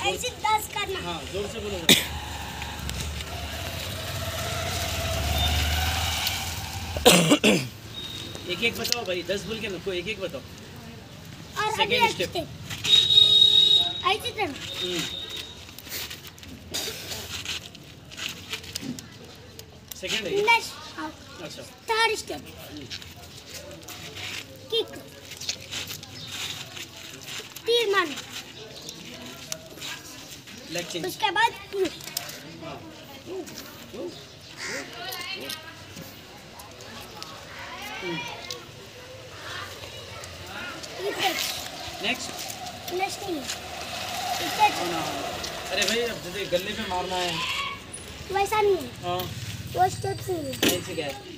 ऐसे 10 करना। हाँ जोर से बोलो। एक एक बताओ भाई, 10 बोल के नको, एक एक बताओ। और सेकेंड स्टेप ऐसे करना। सेकेंड है। नेक्स्ट अच्छा थर्ड स्टेप किक, तीर मारना। Leg change. उसके बाद नेक्स्ट नेक्स्ट नहीं अरे भाई अब जैसे गले पे मारना है वैसा नहीं है, हाँ वो स्टेप नहीं है। ऐसे क्या है